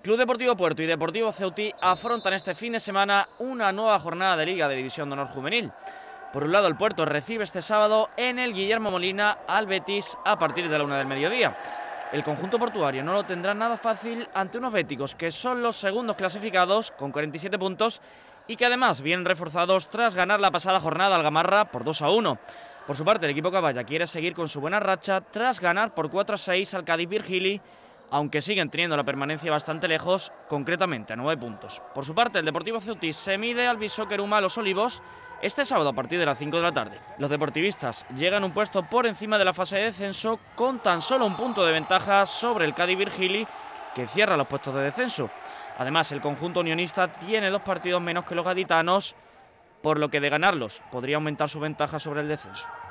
Club Deportivo Puerto y Deportivo Ceutí afrontan este fin de semana una nueva jornada de Liga de División de Honor Juvenil. Por un lado, el Puerto recibe este sábado en el Guillermo Molina al Betis a partir de la 1 del mediodía. El conjunto portuario no lo tendrá nada fácil ante unos béticos que son los segundos clasificados con 47 puntos y que además vienen reforzados tras ganar la pasada jornada al Gamarra por 2-1. Por su parte, el equipo caballa quiere seguir con su buena racha tras ganar por 4-6 al Cádiz Virgili, aunque siguen teniendo la permanencia bastante lejos, concretamente a 9 puntos. Por su parte, el Deportivo Ceutí se mide al Bisóquer Uma Los Olivos este sábado a partir de las 5 de la tarde. Los deportivistas llegan un puesto por encima de la fase de descenso con tan solo un punto de ventaja sobre el Cádiz Virgili, que cierra los puestos de descenso. Además, el conjunto unionista tiene 2 partidos menos que los gaditanos, por lo que de ganarlos podría aumentar su ventaja sobre el descenso.